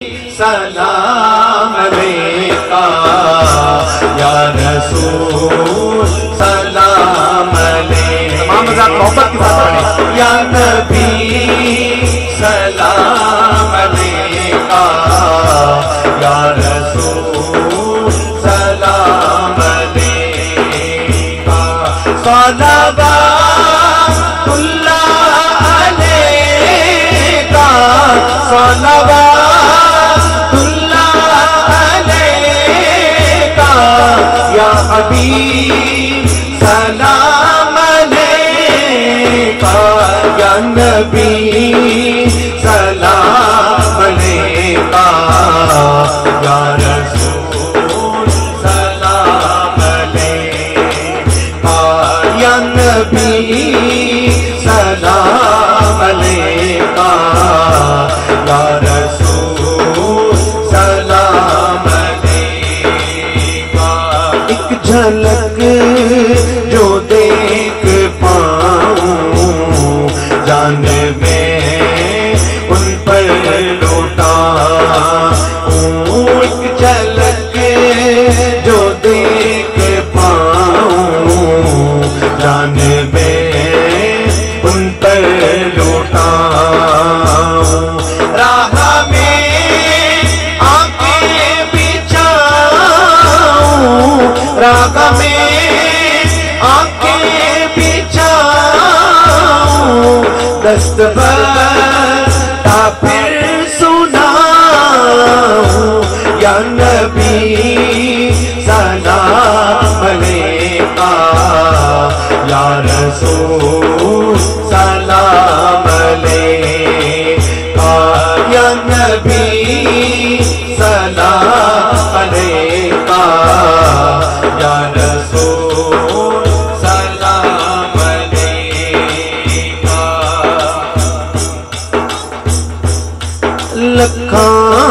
سلام علیکہ یا رسول سلام علیکہ. تمام حضرات محبت کے ساتھ پڑھیں. یا نبی سلام علیکہ یا رسول سلام علیکہ. صلوات اللہ علیکہ صلوات اللہ علیکہ یا حبیب سلام علیکہ یا نبی سلام علیکہ یا رسول سلام علیکہ یا نبی سلام علیکہ یا رسول سلام علیکہ. ایک جھلک جو دیکھ پاؤں جان میں ان پر لوٹاؤں. ایک جھلک جو دیکھ پاؤں جان میں ان پر لوٹاؤں. راہ میں آنکھیں بچھاؤں راہ میں آنکھیں بچھاؤں دست برتا پھر سناؤں. یا نبی سلام علیکہ یا رسول سلام علیکہ یا نبی سلام علیکہ یا رسول سلام علیکہ. لکھاں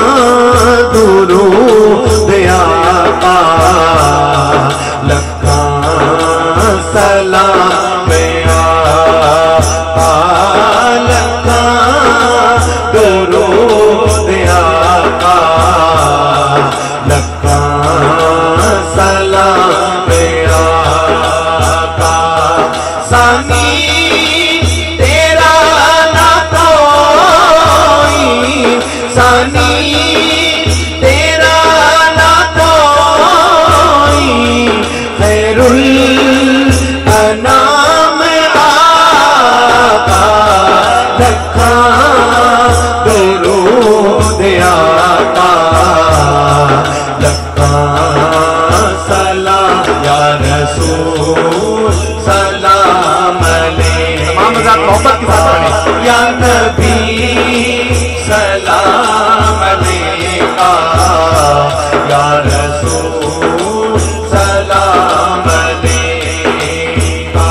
درود آقا لکھاں سلام آقا لکھاں درود آقا لکھاں سلام آقا. ثانی تیرا نہ کوئی ثانی تیرا نہ کوئی خیر الانام آقا لکھاں درود آقا لکھاں سلام یا رسول سلام علیکہ. تمام حضرات محبت کے ساتھ پڑھیں. یا نبی سلام علیکہ یا رسول سلام علیکہ.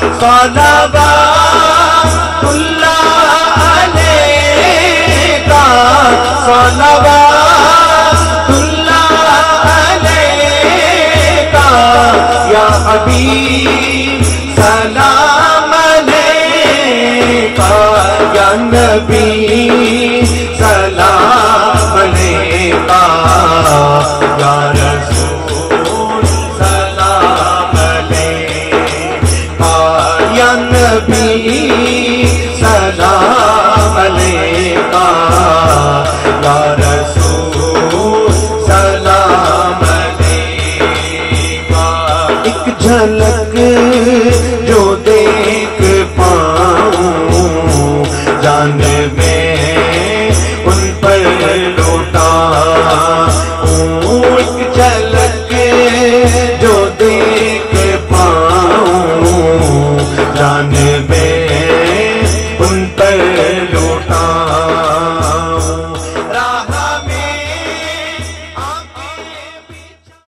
صلوات اللہ علیکہ صلوات اللہ علیکہ یا حبیب سلام علیکہ یا نبی